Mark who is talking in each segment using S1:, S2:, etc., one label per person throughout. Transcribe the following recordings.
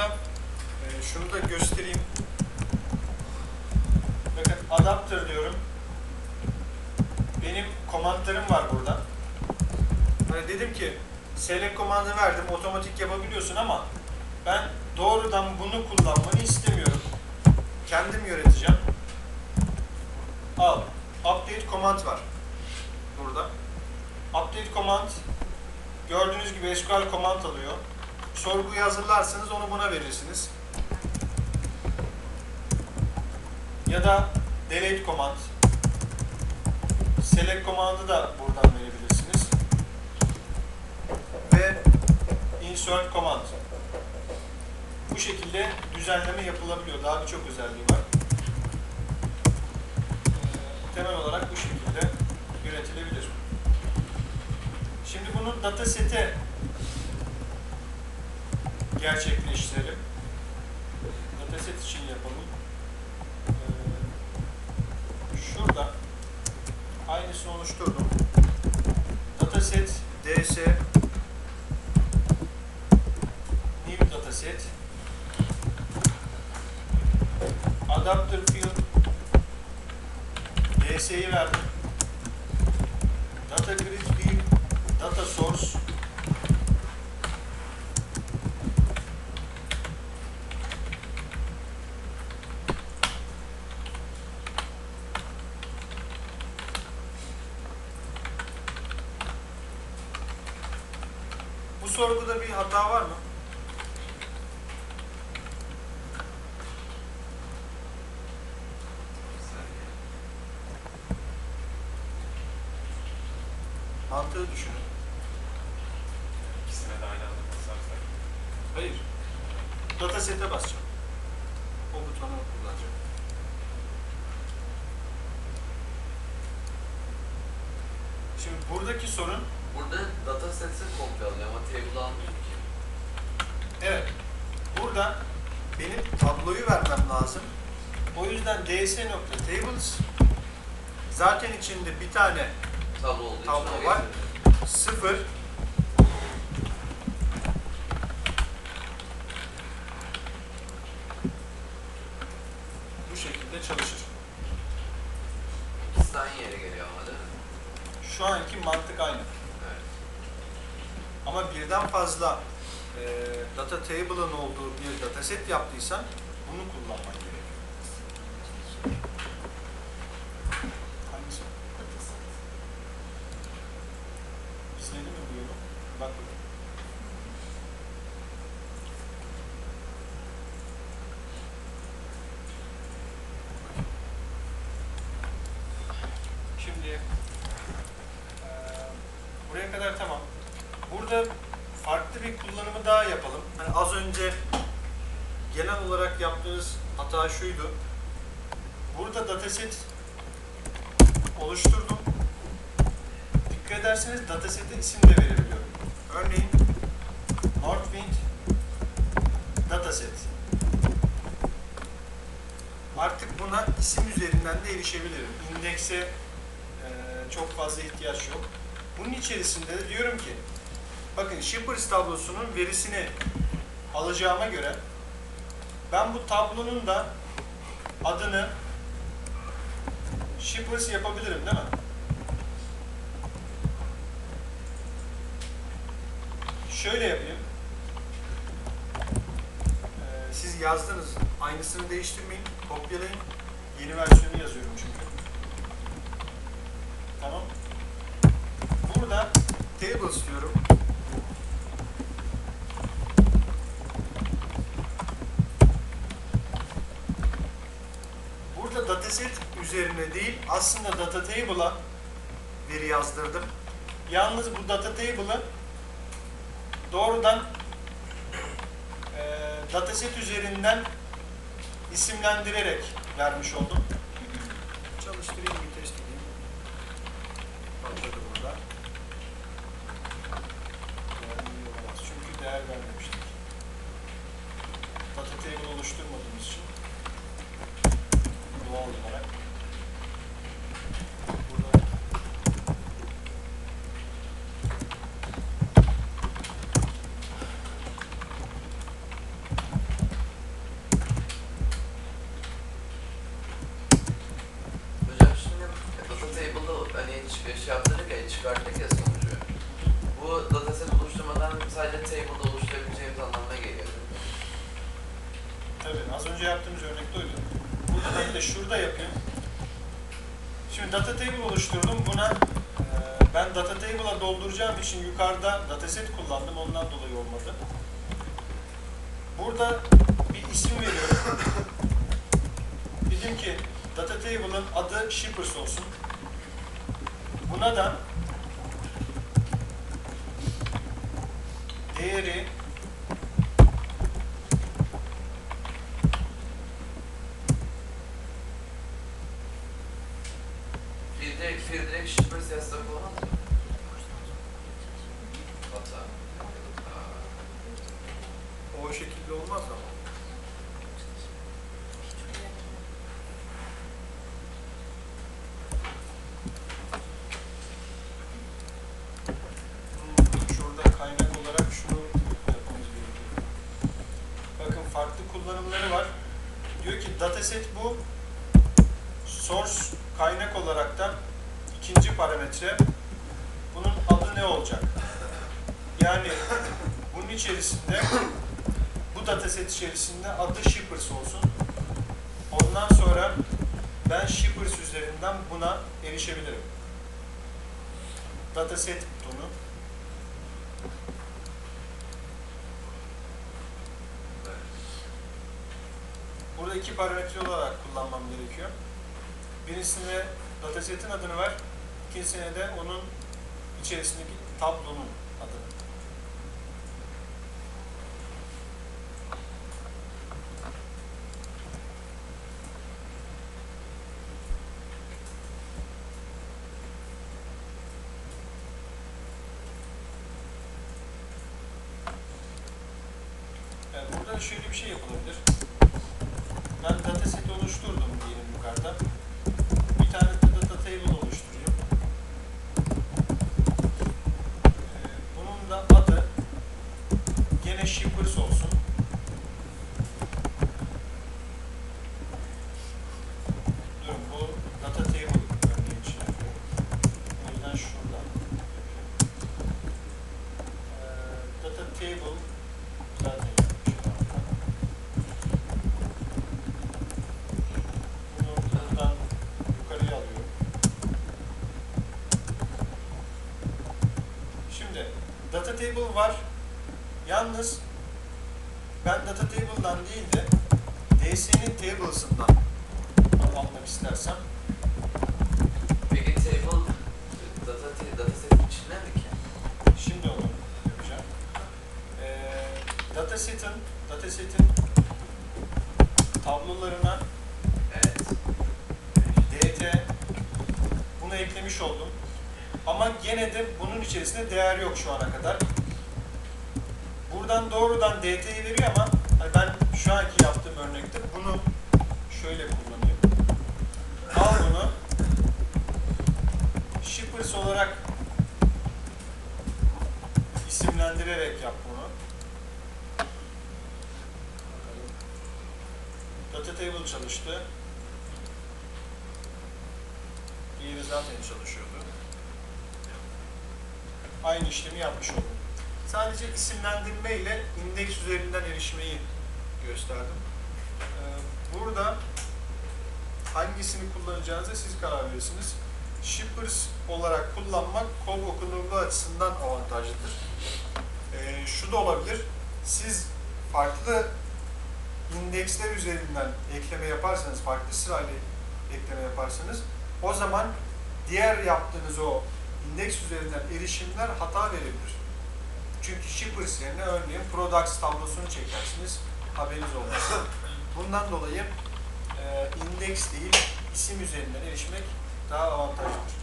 S1: burada şunu da göstereyim. Bakın adapter diyorum. Benim komandlarım var burada. Hani dedim ki select komandı verdim, otomatik yapabiliyorsun ama ben doğrudan bunu kullanmanı istemiyorum. Kendim yöneteceğim. Al. Update command var. Burada. Update command gördüğünüz gibi SQL command alıyor. Sorguyu hazırlarsanız onu buna verirsiniz. Ya da delete command. Select command'ı da buradan verebilirsiniz. Ve insert command. Bu şekilde düzenleme yapılabiliyor. Daha birçok özelliği var. Temel olarak bu şekilde yönetilebilir. Şimdi bunu dataset'e gerçekleştirelim. Dataset için yapalım. Şurada aynısını oluşturdum. Dataset ds new dataset adapter field ds'yi verdim. Data grid view data source bu sorguda bir hata var mı? Mantığı düşünün.
S2: İkisine de aynı anda basarsak.
S1: Hayır. Dataset'e basacağım. O butonu kullanacağım. Şimdi buradaki sorun
S3: Burada datasets'i komple alıyor ama table almıyor ki.
S1: evet. Burada benim tabloyu vermem lazım. O yüzden ds.tables zaten içinde bir tane
S3: Tablo olduğu için
S1: tablo
S3: oraya
S1: var.
S3: getiriyor.
S1: 0 bu şekilde çalışır.
S3: İkisi de aynı yere geliyor ama değil mi?
S1: Şu anki mantık aynı.
S3: Evet.
S1: Ama birden fazla data table'ın olduğu bir dataset yaptıysan bunu kullanman gerekiyor. Hangisi? Sildi mi bu yolu? Bak bakalım. Şimdi buraya kadar tamam. Burada farklı bir kullanımı daha yapalım. Hani az önce genel olarak yaptığınız hata şuydu. Burada dataset oluşturdum. Dikkat ederseniz datasete isim de verebiliyorum. Örneğin Northwind dataset. Artık buna isim üzerinden de erişebilirim. İndekse çok fazla ihtiyaç yok. Bunun içerisinde de diyorum ki bakın Shippers tablosunun verisini alacağıma göre ben bu tablonun da adını Shippers yapabilirim değil mi? Şöyle yapayım. Siz yazdınız. Aynısını değiştirmeyin. Kopyalayın. Yeni versiyonu yazıyorum çünkü. Tamam. Burada tables diyorum. Burada dataset üzerine değil, aslında data table'a veri yazdırdım. Yalnız bu data table'ı doğrudan dataset üzerinden isimlendirerek vermiş oldum. Çalıştırayım, bir test edeyim. Patladı burada. Çünkü değer vermemiştik. Data table oluşturmadığımız için doğal olarak burada
S3: sadece table'da oluşturabileceğimiz anlamına geliyor. Değil mi?
S1: Tabii az önce yaptığımız örnekte oydu. Burada değil de şurada yapayım. Şimdi data table oluşturdum. Buna ben data table'a dolduracağım için yukarıda dataset kullandım. Ondan dolayı olmadı. Burada bir isim veriyorum. Dedim ki data table'ın adı shippers olsun. Buna da değeri
S3: direkt shippers yazsak olmaz mı? Hata.
S1: o şekilde olmaz ama. Şurada kaynak olarak şunu yapmamız gerekiyor. Bakın farklı kullanımları var. Diyor ki dataset bu. Source kaynak olarak da ikinci parametre. Bunun adı ne olacak? Yani bunun içerisinde bu dataset içerisinde adı shippers olsun. Ondan sonra ben shippers üzerinden buna erişebilirim. Dataset butonu. Burada iki parametre olarak kullanmam gerekiyor. Birisine datasetin adını ver, ikincisine de onun içerisindeki tablonun adını. Yani burada şöyle bir şey yapılabilir. Ben dataseti oluşturdum diyelim yukarıda. Bir tane de data table oluşturayım. Bunun da adı gene shippers olsun. Durun, bu data table örneği için yapıyorum. O yüzden şuradan yapıyorum. Data table zaten yapmışım. Bunu buradan yukarıya alıyorum. Şimdi data table var. Yalnız ben data table'dan değil de DS'nin tables'ından almak istersem
S3: Peki table datasetin içinde mi ki?
S1: şimdi onu yapacağım. Dataset'in tablolarına
S3: Evet.
S1: DT bunu eklemiş oldum. Ama gene de bunun içerisinde değer yok şu ana kadar. Buradan doğrudan DT'yi veriyor ama hani ben şu anki yaptığım örnekte bunu şöyle kullanayım. Al bunu shippers olarak isimlendirerek yap bunu. Data table çalıştı. Diğeri zaten çalışıyordu. Aynı işlemi yapmış oldum. Sadece isimlendirme ile indeks üzerinden erişmeyi gösterdim. Burada hangisini kullanacağınıza siz karar verirsiniz. Shippers olarak kullanmak kod okunurluğu açısından avantajlıdır. Şu da olabilir. Siz farklı indeksler üzerinden ekleme yaparsanız, farklı sırayla ekleme yaparsanız o zaman diğer yaptığınız o indeks üzerinden erişimler hata verebilir. Çünkü shippers yerine örneğin products tablosunu çekersiniz, haberiniz olmaz. Bundan dolayı indeks değil, isim üzerinden erişmek daha avantajlıdır.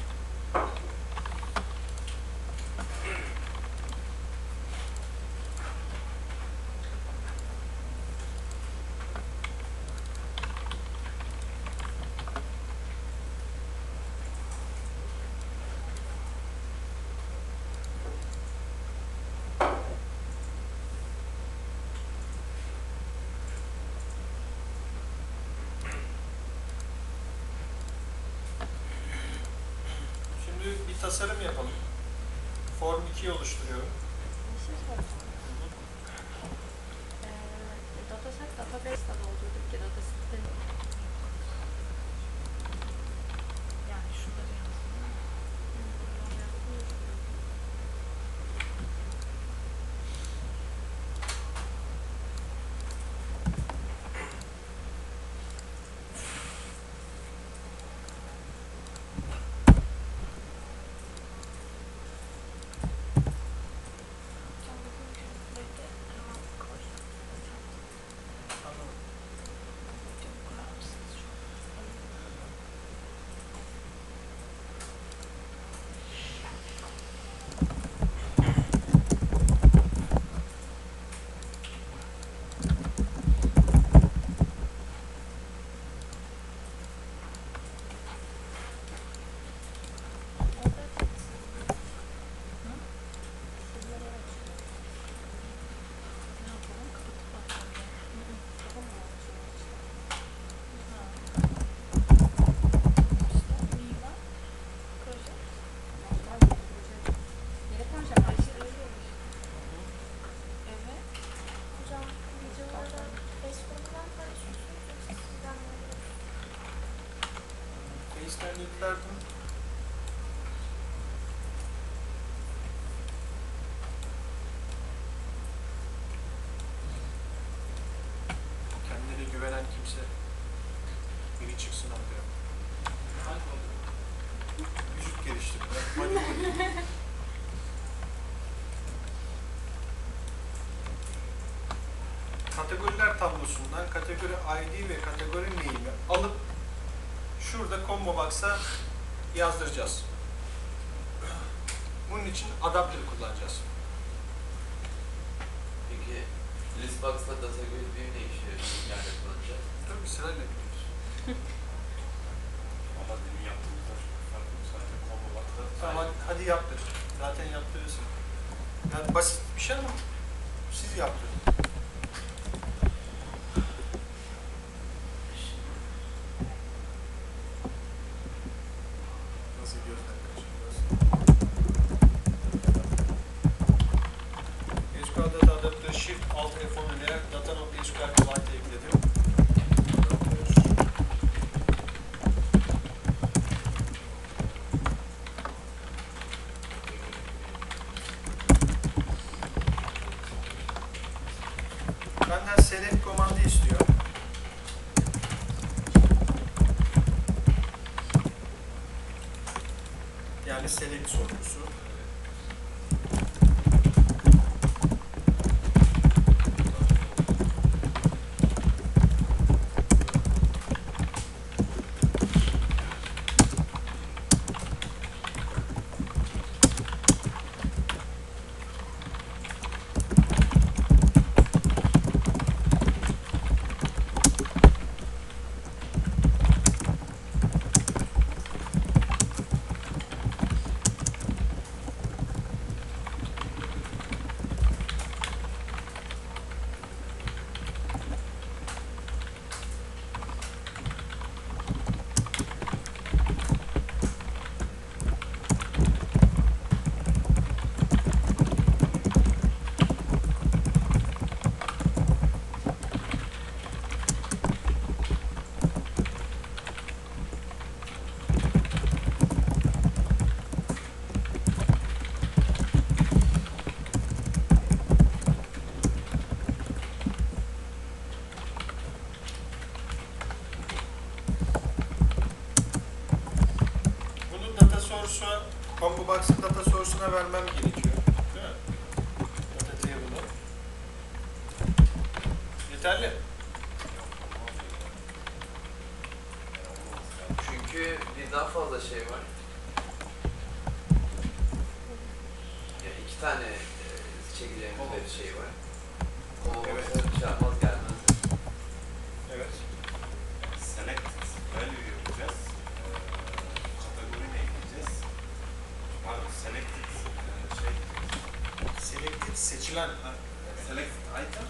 S1: Şimdi bir tasarım yapalım. Form 2'yi oluşturuyorum.
S2: Bir şey soracağım.
S1: ilk verdim. Kendine güvenen kimse biri çıksın ortaya. Vücut geliştirme, bodybuilding. Kategoriler tablosundan kategori ID ve kategori name'i alıp şurada combo box'a yazdıracağız. Bunun için adapter kullanacağız.
S3: Peki listbox'ta data gördüğü ne işe nerede kullanacağız?
S1: Tabii sırayla gidiyoruz.
S2: Ama demin yaptığımızda çok farklı. Sadece combo baktı.
S1: Tamam hadi yaptır. Zaten yaptırırsın. Yani basit bir şey ama siz yaptırın. Nasıl gözden kaçırıyorsun? SQL Data Adapter Shift Alt F10 ile data.SQL Client'e ekledim. Benden select komandı istiyor. Yani select sorgusu. Source'a, combo box'ın data source'una vermem gerekiyor. Değil mi? Data table'ı. Yeterli.
S3: Çünkü birden fazla şey var. Ya iki tane çekeceğimiz bir şey var. O
S1: Evet.
S3: şey yapmaz gelmez.
S1: Evet.
S2: Select value yapacağız. Kategori ne ekleyeceğiz? Pardon, selected şey.
S1: Selected seçilen.
S2: Selected item.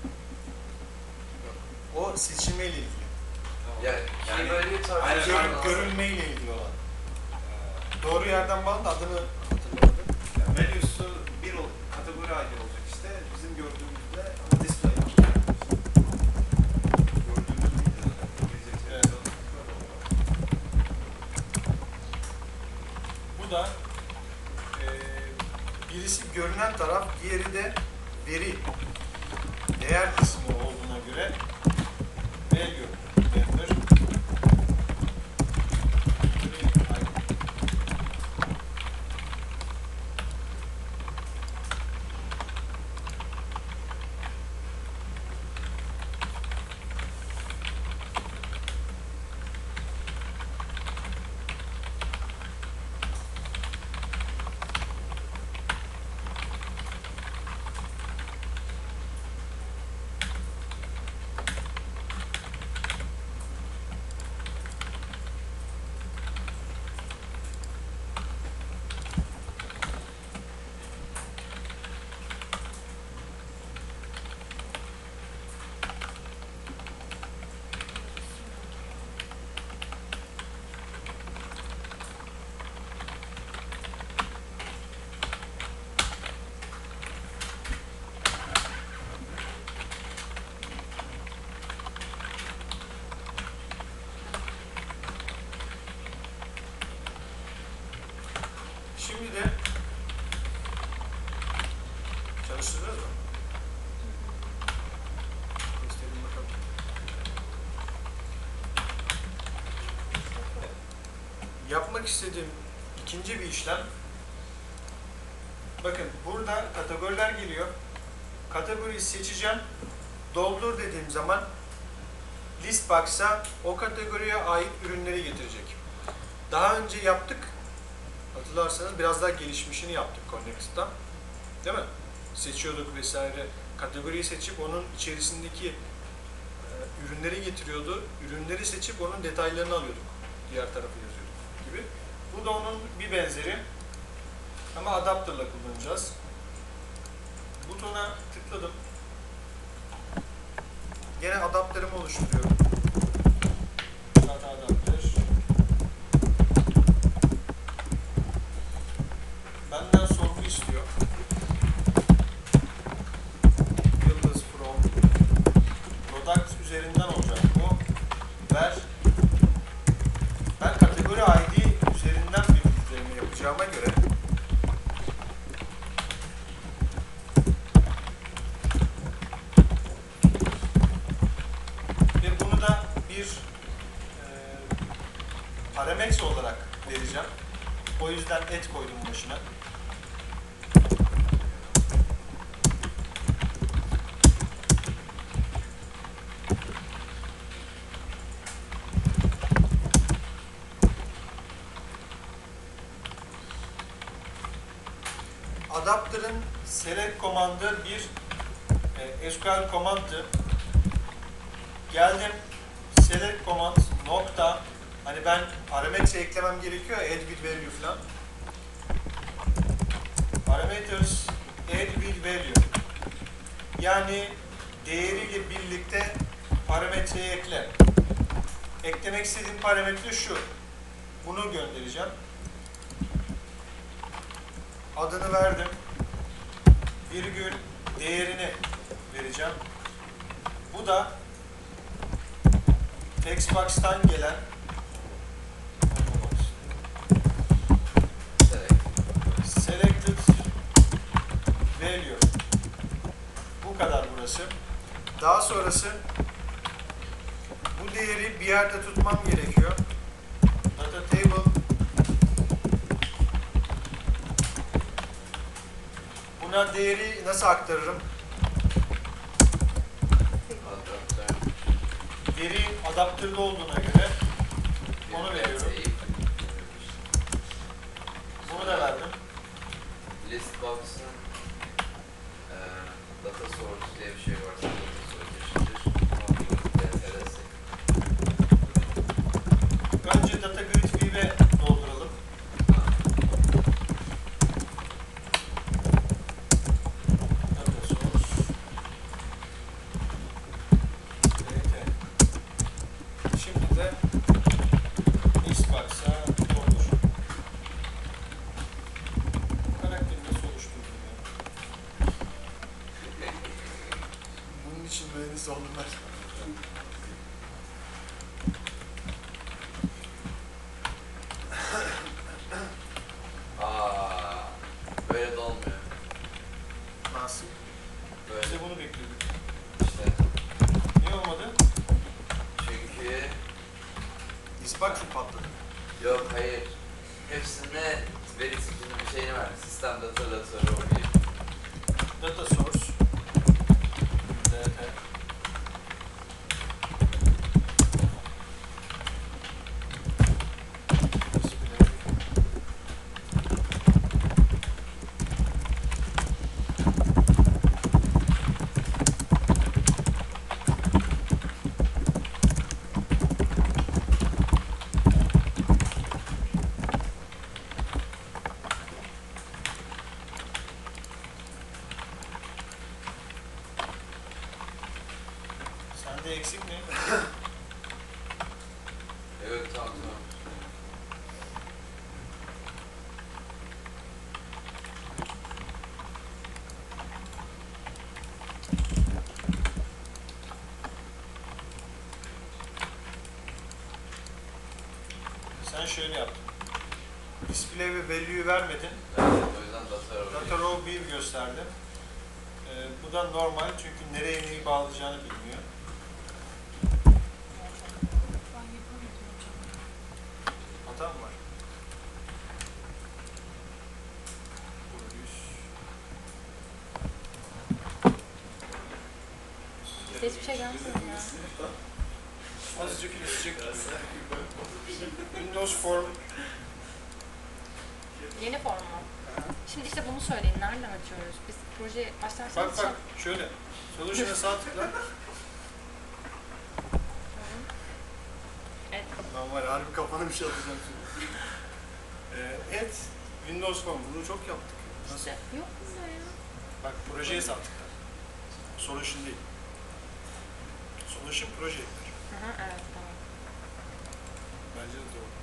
S1: O seçilmeyle ilgili.
S3: Yani,
S2: Yani-
S3: böyle bir tarz
S2: Aynen,
S3: şey
S2: aynen.
S3: var.
S1: Görülmeyle ilgili olan. Doğru yerden bağlı da adını hatırlamadım.
S2: Value'su bir kategori ID olacak işte. Bizim gördüğümüzde ama display yapacak. Gördüğümüz değil de İngilizce
S1: Evet.
S2: böyle oluyor.
S1: Bu da birisi görünen taraf, diğeri de veri. Değer kısmı olduğuna göre value member. yapmak istediğim ikinci bir işlem, bakın burada kategoriler geliyor. Kategoriyi seçeceğim. Doldur dediğim zaman list box'a o kategoriye ait ürünleri getirecek. Daha önce yaptık. Hatırlarsanız biraz daha gelişmişini yaptık Connect'ta. Değil mi? Seçiyorduk vesaire. Kategoriyi seçip onun içerisindeki ürünleri getiriyordu. Ürünleri seçip onun detaylarını alıyorduk. Diğer tarafı yazıyorduk gibi. Bu da onun bir benzeri. Ama adapter'la kullanacağız. Butona tıkladım. Gene adaptörümü oluşturuyorum. Data adaptör. Benden sorgu istiyor. Yıldız from product üzerinden olacak bu. Ver. Ben kategori ID üzerinden bir filtreleme yapacağıma göre ve bunu da bir parametre olarak vereceğim. O yüzden et koydum başına. Adapter'ın select komandı bir SQL komandı. Geldim select command nokta, hani ben parametre eklemem gerekiyor, add with value falan. Parameters add with value, yani değeriyle birlikte parametreyi ekle. Eklemek istediğim parametre şu. Bunu göndereceğim. Adını verdim. Virgül değerini vereceğim. Bu da textbox'tan gelen selected value. Bu kadar burası. Daha sonrası bu değeri bir yerde tutmam gerekiyor. Data table buna değeri nasıl aktarırım? Veri adaptörlü olduğuna göre onu veriyorum. Bunu da verdim.
S3: List box'ın data source diye bir şey varsa data source eşittir.
S1: Önce data grid view'e dolduralım. Data source. DT. Şimdi de list box'a doldur. Karakteri nasıl oluşturdum ya? Bunun için mühendis oldum ben.
S3: Böyle de olmuyor.
S1: Nasıl?
S3: Böyle
S1: Biz de bunu bekliyorduk.
S3: işte.
S1: Niye olmadı?
S3: Çünkü
S1: Listbox mı patladı?
S3: yok, hayır. Hepsine veri tipinin bir şeyini verdi. Sistem datalatörü oluyor.
S1: Data source. DT. Display. Sende eksik mi?
S3: Evet, tamam.
S1: Sen şöyle yaptın. Display ve value'yu vermedin.
S3: Evet, o yüzden data
S1: Data row 1 gösterdi. Bu da normal çünkü nereye neyi bağlayacağını bilmiyor. Hata mı var?
S4: Hiçbir şey gelmiyor ya.
S1: Azıcık kesecek gibi. Windows Form.
S4: Yeni form mu? Şimdi işte bunu söyleyin. Nereden açıyoruz? Biz proje başlarsanız...
S1: Bak şöyle. Solution'a sağ tıkla.
S4: Evet.
S1: Lan var ya, harbi kafana bir şey atacağım şimdi. Evet, Windows Form. Bunu çok yaptık. Nasıl?
S4: İşte yok bunda ya.
S1: Bak projeye sağ tıkla. Solution değil. Solution proje ekler.
S4: Hı hı, evet tamam.
S1: Bence de doğru.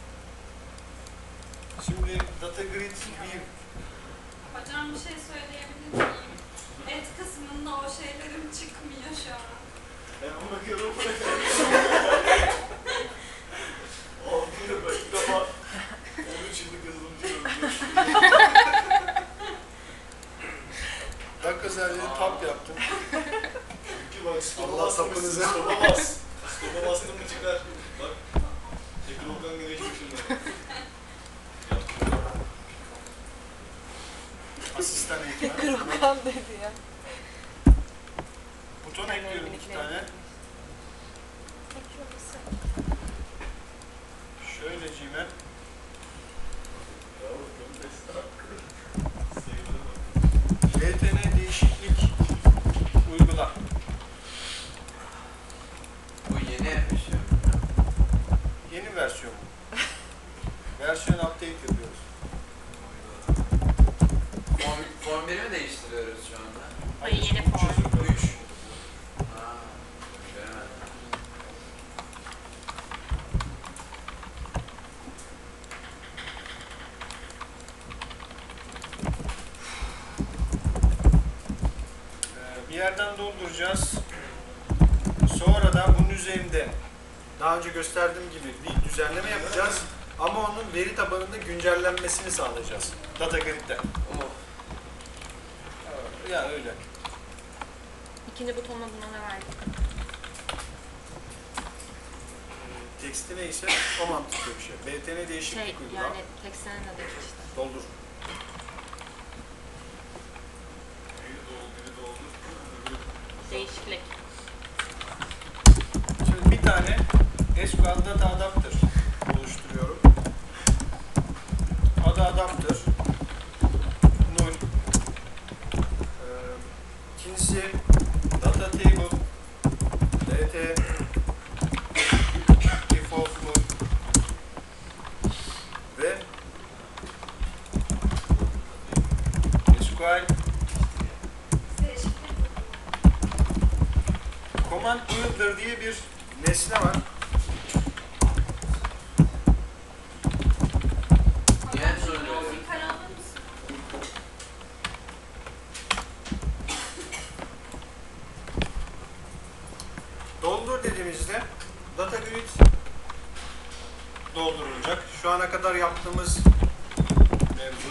S1: Şimdi Data Grid View.
S5: Hocam bir şey söyleyebilir miyim? Et kısmında o şeylerim çıkmıyor şu an.
S2: Ben bakıyorum. Altında ben ilk defa 13 yıllık yazılımcı
S1: Dak özelliğini tab yaptım.
S2: Çünkü bak stopa
S1: Allah
S2: bastım.
S1: sapınıza.
S2: Stopa bas. Stopa bastım mı çıkar. Bak. Tekrar Okan güneş başında.
S1: Asistan eğitmen.
S4: Kırılgan dedi ya.
S1: Buton ekliyorum 2 tane. Şöyle Gmail. VTN değişiklik uygula.
S3: Bu yeni yapmış ya.
S1: Yeni versiyon bu. Versiyon update yapıyoruz.
S3: Form 1'i mi değiştiriyoruz şu anda?
S4: Hayır, yeni form.
S1: 3.
S3: Ha, göremedim.
S1: Bir yerden dolduracağız. Sonra da bunun üzerinde daha önce gösterdiğim gibi bir düzenleme yapacağız. Ama onun veri tabanında güncellenmesini sağlayacağız. Data Grid'de.
S3: Oh.
S1: Ya öyle.
S4: İkinci butonla buna ne verdik?
S1: Teksti neyse o mantıklı bir şey. BTN değişiklik
S4: Şey
S1: uygula.
S4: yani teksine ne dedik işte.
S1: Doldur.
S4: Değişiklik.
S1: Şimdi bir tane SQL Data Adapter oluşturuyorum. Adı Adapter. Null. İkincisi Data Table. DT. Default Null. Ve SQL Command Builder diye bir nesne var.
S3: Niye
S5: Hocam
S3: söylüyor?
S5: bir kare alır mısın?
S1: Doldur dediğimizde Data Grid doldurulacak. Şu ana kadar yaptığımız mevzu.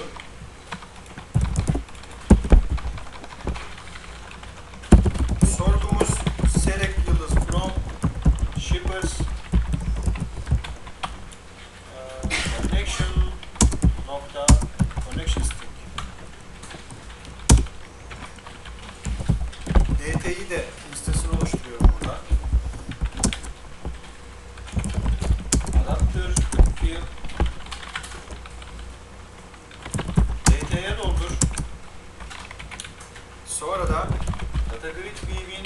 S1: Sorgumuz select yıldız from shippers connection nokta connection string. DT'yi de listesini oluşturuyorum burada. Adapter field DT'ye doldur. Sonra da Data Grid View'in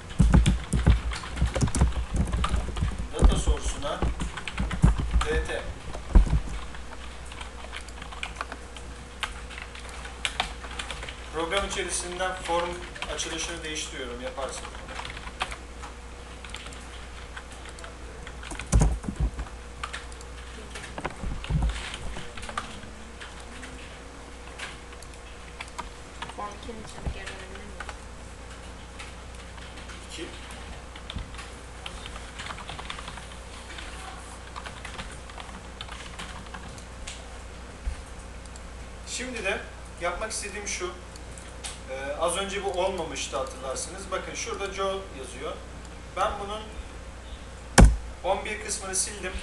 S1: data source'una DT. Program içerisinden form açılışını değiştiriyorum, yaparsın.
S4: Form 2'nin içine geri dönebilir miyiz?
S1: 2. Şimdi de yapmak istediğim şu. Az önce bu olmamıştı, hatırlarsınız. Bakın şurada Joe yazıyor. Ben bunun 11 kısmını sildim.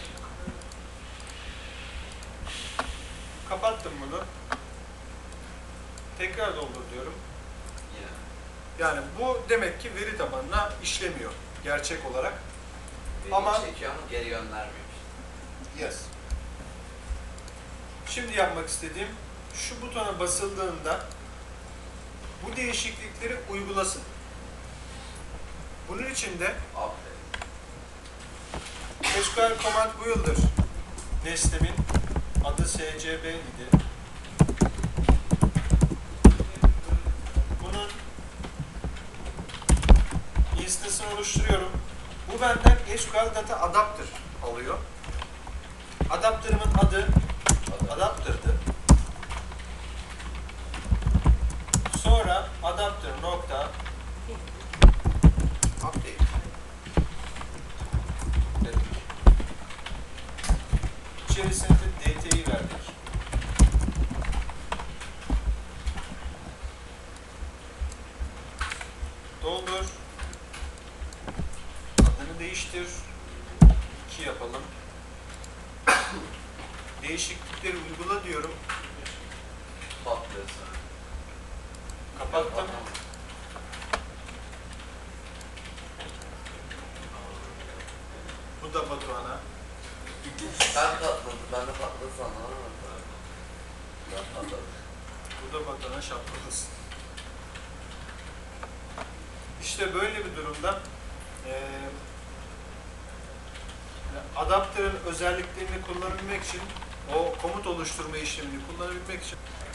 S1: Kapattım bunu. Tekrar doldur diyorum.
S3: Yine.
S1: Yani bu demek ki veri tabanına işlemiyor gerçek olarak.
S3: Veri
S1: Ama-
S3: çekiyor ama geri göndermiyor.
S1: Yes. Şimdi yapmak istediğim şu butona basıldığında bu değişiklikleri uygulasın. Bunun için de
S3: Aferin.
S1: SQL Command Builder nesnemin adı SCB idi. Bunun instance'ını oluşturuyorum. Bu benden SQL Data Adapter alıyor. Adapter'ımın adı Adapter'dı. Sonra adapter nokta update dedik. İçerisine de DT'yi verdik. Doldur. Adını değiştir. 2 yapalım. Değişiklikleri uygula diyorum.
S3: Patlıyorsun.
S1: Kapattım. Bu da Batuhan'a.
S3: Ben patladım. Ben de patladı sandım ama. Ben patladım.
S1: Bu da Batuhan'a şapkalasın. İşte böyle bir durumda adaptörün özelliklerini kullanabilmek için, o komut oluşturma işlemini kullanabilmek için